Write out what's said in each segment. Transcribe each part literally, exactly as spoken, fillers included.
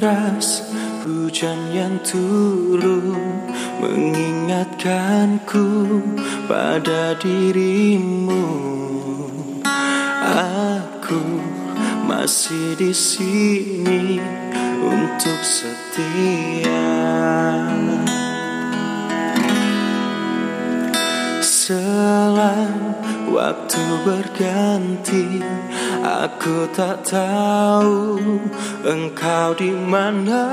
deras hujan yang turun mengingatkanku pada dirimu. Aku masih di sini untuk setia. Selang waktu berganti, aku tak tahu engkau di mana,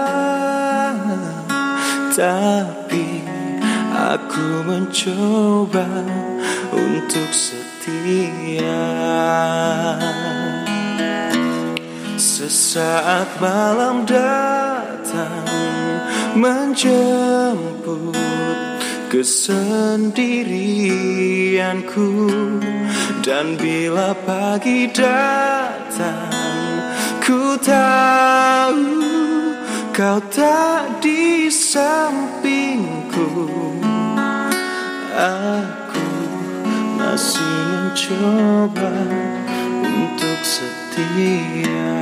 tapi aku mencoba untuk setia. Sesaat malam datang menjemput kesendirianku, dan bila pagi datang, ku tahu kau tak di sampingku. Aku masih mencoba untuk setia.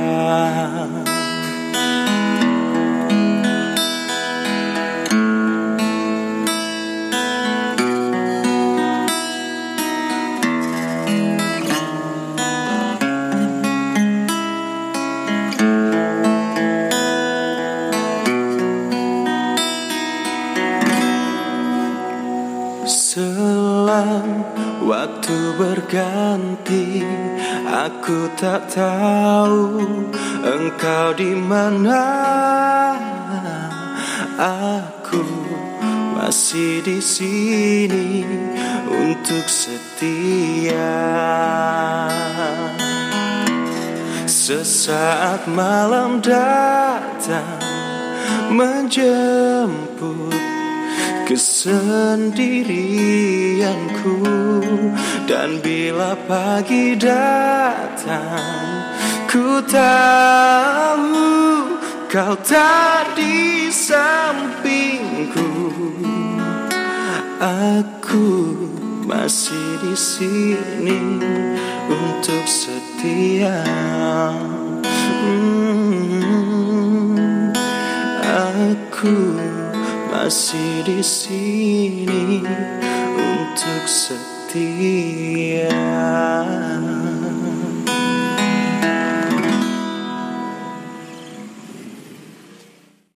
Selang waktu berganti, aku tak tahu engkau di mana. Aku masih di sini untuk setia. Sesaat malam datang menjemput kesendirianku, dan bila pagi datang, ku tahu kau tak di sampingku. Aku masih di sini untuk setia. Hmm, aku masih di sini untuk setia.